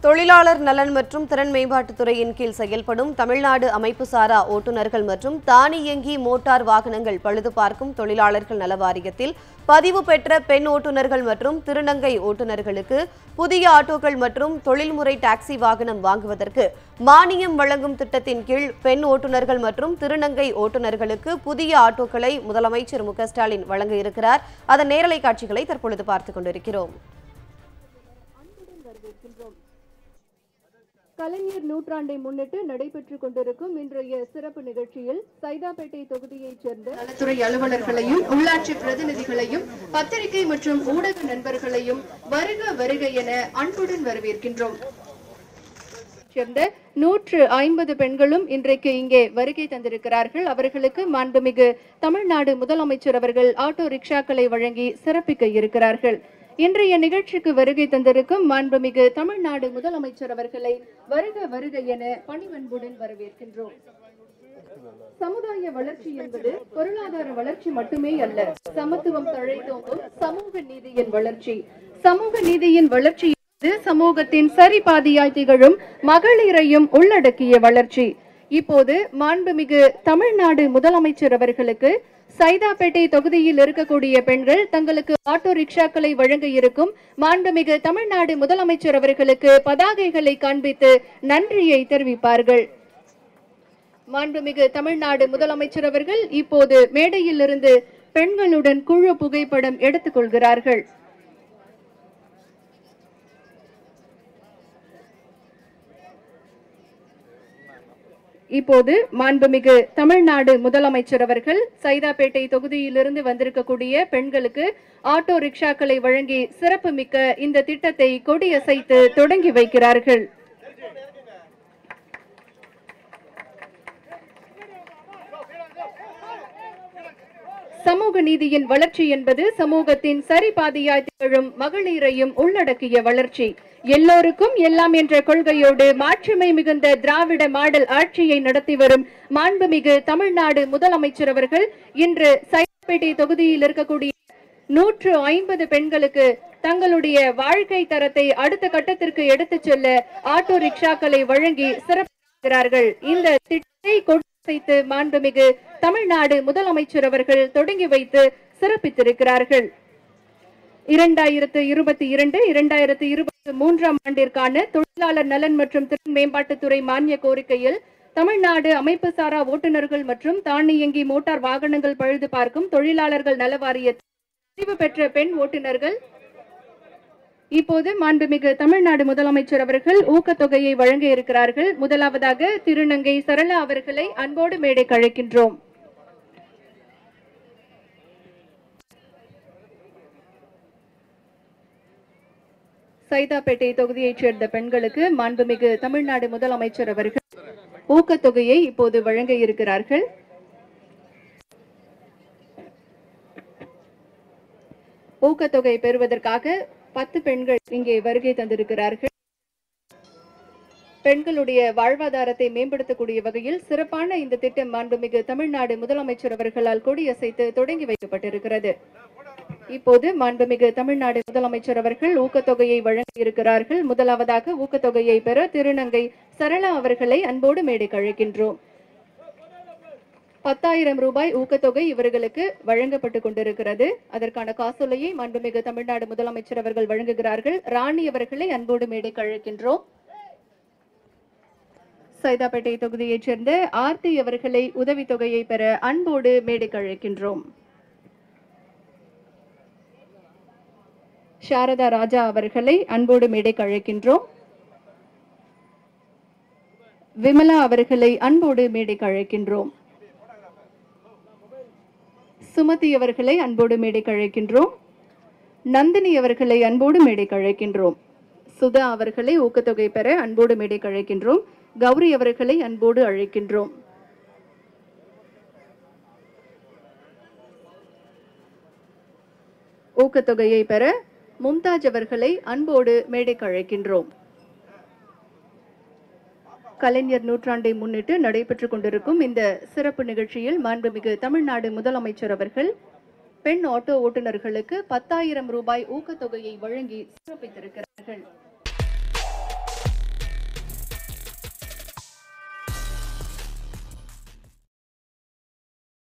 தொழிலாளர் நலன் மற்றும் திறன் மேம்பாட்டுத் துறையின் கீழ் செயல்படும் தமிழ்நாடு அமைப்பு சாரா ஓட்டுநர்கள் மற்றும் தானியங்கி மோட்டார் வாகனங்கள் பழுது பார்க்கும் தொழிலாளர்கள் நல வாரியத்தில் பதிவு பெற்ற பெண் ஓட்டுநர்கள் மற்றும் திருநங்கை ஓட்டுநர்களுக்கு புதிய ஆட்டோக்கள் மற்றும் தொழில்முறை டாக்ஸி வாகனம் வாங்குவதற்கு மானியம் வழங்கும் திட்டத்தின் கீழ் பெண் ஓட்டுநர்கள் மற்றும் திருநங்கை ஓட்டுநர்களுக்கு புதிய ஆட்டோக்களை முதலமைச்சர் MKStalin வழங்க இருக்கிறார். அதன் நேரலை காட்சிகளை தற்பொழுது பார்த்துக் கொண்டிருக்கிறோம். கலைஞர் நூற்றாண்டை முன்னிட்டு நடைபெற்றுக் கொண்டிருக்கும் இன்றைய சிறப்பு நிகழ்ச்சியில் சைதாப்பேட்டை தொகுதியைச் சேர்ந்த நலத்துறை அலுவலர்களையும் உள்ளாட்சி பிரதிநிதிகளையும் பத்திரிகை மற்றும் ஊடக நண்பர்களையும் வருக வருக என அன்புடன் வரவேற்கின்றோம். சேர்ந்த 150 பெண்களும் இன்றைக்கு இங்கே வருகை தந்திருக்கிறார்கள். அவர்களுக்கு மாண்புமிகு தமிழ்நாடு முதலமைச்சர் அவர்கள் ஆட்டோ ரிக்ஷாக்களை வழங்கி சிறப்பிக்க இருக்கிறார்கள். இன்றைய நிகழ்ச்சிக்கு வருகை தந்திருக்கும் மாண்புமிகு தமிழ்நாடு முதலமைச்சர் அவர்களை வருக வருக என பணிவன்புடன் வரவேற்கின்றோம். சமுதாய வளர்ச்சி என்பது பொருளாதார வளர்ச்சி மட்டுமே அல்ல, சமத்துவம் தழைத்தோங்கும் சமூக நீதியின் வளர்ச்சி. சமூக நீதியின் வளர்ச்சி என்பது சமூகத்தின் சரிபாதியாய் திகழும் மகளிரையும் உள்ளடக்கிய வளர்ச்சி. இப்போது மாண்புமிகு தமிழ்நாடு முதலமைச்சர் அவர்களுக்கு சைதாப்பேட்டை தொகுதியில் இருக்கக்கூடிய பெண்கள் தங்களுக்கு ஆட்டோ ரிக்ஷாக்களை வழங்க இருக்கும் மாண்புமிகு தமிழ்நாடு முதலமைச்சர் அவர்களுக்கு பதாகைகளை காண்பித்து நன்றியை தெரிவிப்பார்கள். மாண்புமிகு தமிழ்நாடு முதலமைச்சர் அவர்கள் இப்போது மேடையில் இருந்து பெண்களுடன் குழு புகைப்படம் எடுத்துக் கொள்கிறார்கள். இப்போது மாண்புமிகு தமிழ்நாடு முதலமைச்சர் அவர்கள் சைதாப்பேட்டை தொகுதியிலிருந்து வந்திருக்கக்கூடிய பெண்களுக்கு ஆட்டோ ரிக்ஷாக்களை வழங்கி சிறப்பு மிக்க இந்த திட்டத்தை கொடியசைத்து தொடங்கி வைக்கிறார்கள். சமூக நீதியின் வளர்ச்சி என்பது சமூகத்தின் சரிபாதியாய் திகழும் மகளிரையும் உள்ளடக்கிய வளர்ச்சி. எல்லோருக்கும் எல்லாம் என்ற கொள்கையோடு மாட்சிமை மிகுந்த திராவிட மாடல் ஆட்சியை நடத்தி வரும் மாண்புமிகு தமிழ்நாடு முதலமைச்சர் அவர்கள் இன்று சைதாப்பேட்டை தொகுதியில் இருக்கக்கூடிய 150 பெண்களுக்கு தங்களுடைய வாழ்க்கை தரத்தை அடுத்த கட்டத்திற்கு எடுத்துச் செல்ல ஆட்டோ ரிக்ஷாக்களை வழங்கி சிறப்பிக்கிறார்கள். இந்த திட்டத்தை கொண்டு மாண்புமிகு தமிழ்நாடு முதலமைச்சர் அவர்கள் தொடங்கி வைத்து சிறப்பித்திருக்கிறார்கள். 2022-2023 ஆண்டிற்கான தொழிலாளர் நலன் மற்றும் திறன் மேம்பாட்டுத்துறை மானிய கோரிக்கையில் தமிழ்நாடு அமைப்பு சாரா ஓட்டுநர்கள் மற்றும் தானியங்கி மோட்டார் வாகனங்கள் பழுது பார்க்கும் தொழிலாளர்கள் நல வாரியத்தில் பதிவு பெற்ற பெண் ஓட்டுநர்கள் இப்போது மாண்புமிகு தமிழ்நாடு முதலமைச்சர் அவர்கள் ஊக்கத்தொகையை வழங்க இருக்கிறார்கள். முதலாவதாக திருநங்கை சரளா அவர்களை அன்போடு மேடைக்கு அழைக்கின்றோம். சைதாப்பேட்டை தொகுதியைச் சேர்ந்த பெண்களுக்கு மாண்புமிகு தமிழ்நாடு முதலமைச்சர் அவர்கள் ஊக்கத்தொகையை இப்போது வழங்க இருக்கிறார்கள். ஊக்கத்தொகை பெறுவதற்காக 10 பெண்கள் இங்கே வருகை தந்திருக்கிறார்கள். பெண்களுடைய வாழ்வாதாரத்தை மேம்படுத்தக்கூடிய வகையில் சிறப்பான இந்த திட்டம் மாண்புமிகு தமிழ்நாடு முதலமைச்சர் அவர்களால் கொடியசைத்து தொடங்கி வைக்கப்பட்டிருக்கிறது. இப்போது மாண்புமிகு தமிழ்நாடு முதலமைச்சர் அவர்கள் ஊக்கத்தொகையை வழங்க இருக்கிறார்கள். முதலாவதாக ஊக்கத்தொகையை பெற திருநங்கை சரளா அவர்களை அன்போடு மேடைக்கு அழைக்கின்றோம். 10,000 ரூபாய் ஊக்கத்தொகை இவர்களுக்கு வழங்கப்பட்டு கொண்டிருக்கிறது. அதற்கான காசோலையை மாண்புமிகு தமிழ்நாடு முதலமைச்சர் அவர்கள் வழங்குகிறார்கள். ராணி அவர்களை அன்போடு மேடைக்கு அழைக்கின்றோம். சைதாப்பேட்டை தொகுதியைச் சேர்ந்த ஆர்த்தி அவர்களை உதவித்தொகையை பெற அன்போடு மேடைக்கு அழைக்கின்றோம். சாரதா ராஜா அவர்களை அன்போடு மேடைக்கு அழைக்கின்றோம். விமலா அவர்களை அன்போடு மேடைக்கு அழைக்கின்றோம். சுமதி அவர்களை அன்போடு மேடைக்கு அழைக்கின்றோம். நந்தினி அவர்களை அன்போடு மேடைக்கு அழைக்கின்றோம். சுதா அவர்களை ஊக்கத்தொகை பெற அன்போடு மேடைக்கு அழைக்கின்றோம். கௌரி அவர்களை அன்போடு அழைக்கின்றோம். ஊக்கத்தொகையை பெற மும்தாஜ் அவர்களை அன்போடு மேடைக்கு அழைக்கின்றோம். கலைஞர் நூற்றாண்டை முன்னிட்டு நடைபெற்றுக் கொண்டிருக்கும் இந்த சிறப்பு நிகழ்ச்சியில் மாண்புமிகு தமிழ்நாடு முதலமைச்சர் அவர்கள் பெண் ஆட்டோ ஓட்டுநர்களுக்கு 10,000 ரூபாய் ஊக்கத்தொகையை வழங்கி சிறப்பித்திருக்கிறார்கள்.